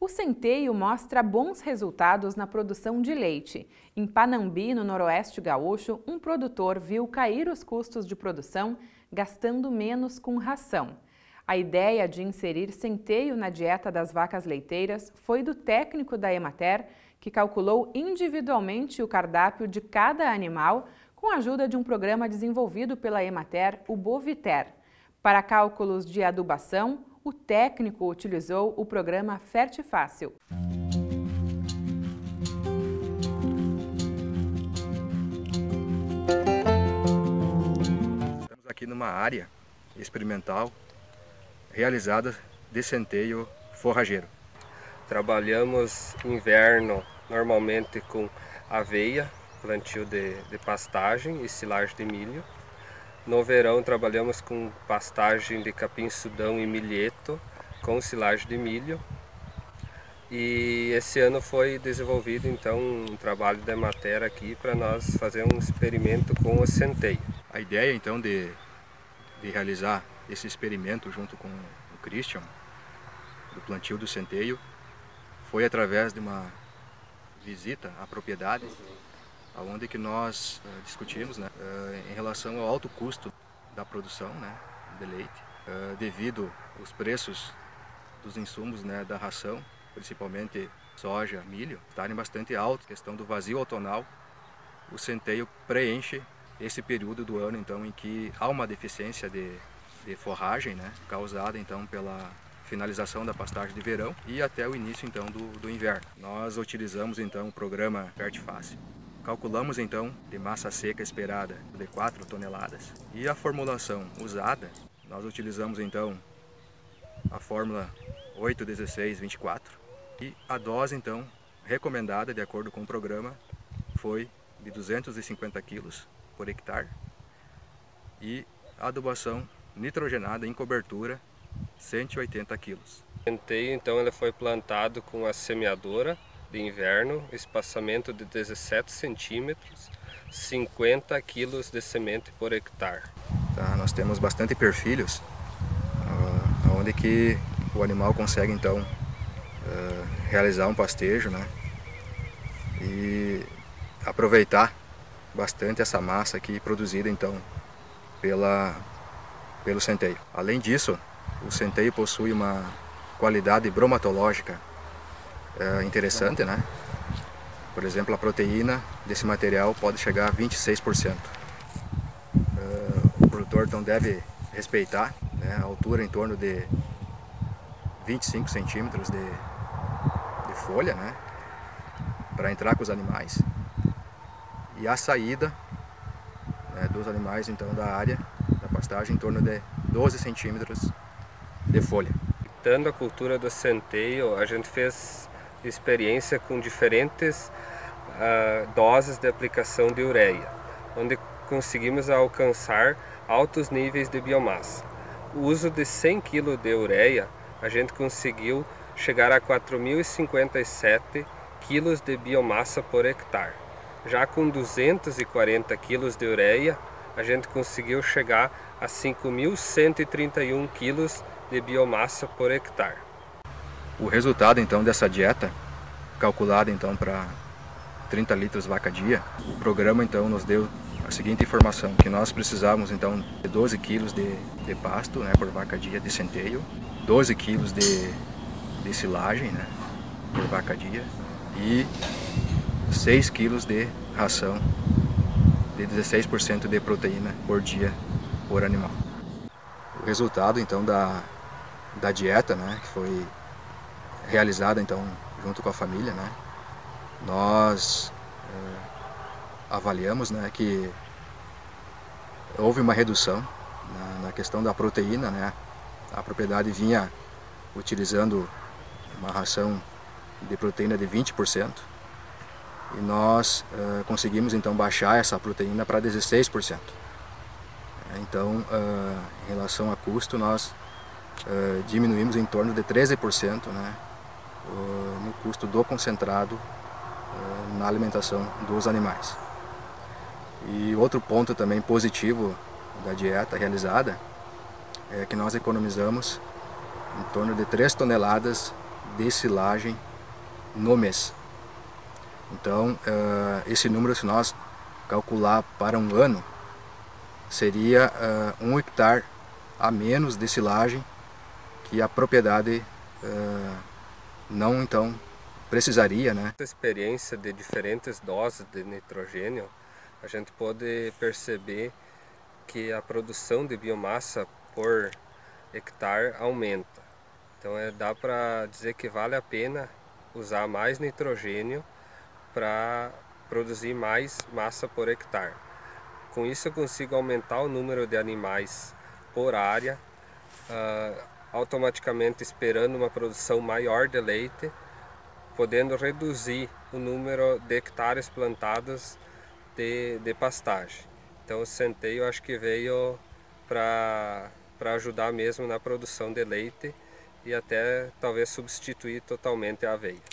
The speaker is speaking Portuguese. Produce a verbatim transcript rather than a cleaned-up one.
O Centeio mostra bons resultados na produção de leite. Em Panambi, no noroeste gaúcho, um produtor viu cair os custos de produção, gastando menos com ração. A ideia de inserir centeio na dieta das vacas leiteiras foi do técnico da Emater, que calculou individualmente o cardápio de cada animal com a ajuda de um programa desenvolvido pela Emater, o Boviter. Para cálculos de adubação, o técnico utilizou o programa Fertifácil. Estamos aqui numa área experimental realizada de centeio forrageiro. Trabalhamos inverno normalmente com aveia, plantio de, de pastagem e silagem de milho. No verão trabalhamos com pastagem de capim-sudão e milheto com silagem de milho. E esse ano foi desenvolvido então um trabalho da Emater aqui para nós fazer um experimento com o centeio. A ideia então de, de realizar esse experimento junto com o Christian, do plantio do centeio, foi através de uma visita à propriedade, onde que nós uh, discutimos, né, uh, em relação ao alto custo da produção, né, de leite, uh, devido aos preços dos insumos, né, da ração, principalmente soja, milho, estarem bastante altos. A questão do vazio outonal, o centeio preenche esse período do ano então em que há uma deficiência de, de forragem, né, causada então pela finalização da pastagem de verão e até o início então do, do inverno. Nós utilizamos então o programa Fertifácil. Calculamos então de massa seca esperada de quatro toneladas e a formulação usada, nós utilizamos então a fórmula oito, dezesseis, vinte e quatro e a dose então recomendada de acordo com o programa foi de duzentos e cinquenta quilos por hectare e a adubação nitrogenada em cobertura cento e oitenta quilos. O centeio então ele foi plantado com a semeadora de inverno, espaçamento de dezessete centímetros, cinquenta quilos de semente por hectare. Tá, nós temos bastante perfilhos, uh, onde que o animal consegue então uh, realizar um pastejo, né, e aproveitar bastante essa massa aqui produzida então pela, pelo centeio. Além disso, o centeio possui uma qualidade bromatológica é, interessante, né? Por exemplo, a proteína desse material pode chegar a vinte e seis por cento. É, o produtor então deve respeitar, né, a altura em torno de vinte e cinco centímetros de, de folha, né, para entrar com os animais. E a saída, né, dos animais então da área da pastagem em torno de doze centímetros de folha. Dando a cultura do centeio, a gente fez experiência com diferentes uh, doses de aplicação de ureia, onde conseguimos alcançar altos níveis de biomassa. O uso de cem quilos de ureia, a gente conseguiu chegar a quatro mil e cinquenta e sete quilos de biomassa por hectare. Já com duzentos e quarenta quilos de ureia, a gente conseguiu chegar a cinco mil cento e trinta e um quilos de biomassa por hectare. O resultado então dessa dieta, calculada então para trinta litros vaca dia, o programa então nos deu a seguinte informação, que nós precisávamos então de doze quilos de, de pasto, né, por vaca dia de centeio, doze quilos de, de silagem, né, por vaca dia e seis quilos de ração de dezesseis por cento de proteína por dia por animal. O resultado então da, da dieta, né, que foi realizada então junto com a família, né, nós é, avaliamos, né, que houve uma redução na, na questão da proteína, né. A propriedade vinha utilizando uma ração de proteína de vinte por cento e nós uh, conseguimos então baixar essa proteína para dezesseis por cento. Então, uh, em relação a custo, nós uh, diminuímos em torno de treze por cento, né, uh, no custo do concentrado uh, na alimentação dos animais. E outro ponto também positivo da dieta realizada é que nós economizamos em torno de três toneladas de silagem no mês. Então, uh, esse número, se nós calcular para um ano, seria uh, um hectare a menos de silagem que a propriedade uh, não então precisaria, né? Essa experiência de diferentes doses de nitrogênio, a gente pode perceber que a produção de biomassa por hectare aumenta. Então é, dá para dizer que vale a pena usar mais nitrogênio para produzir mais massa por hectare. Com isso eu consigo aumentar o número de animais por área, uh, automaticamente esperando uma produção maior de leite, podendo reduzir o número de hectares plantados de, de pastagem. Então o centeio acho que veio para para ajudar mesmo na produção de leite e até talvez substituir totalmente a aveia.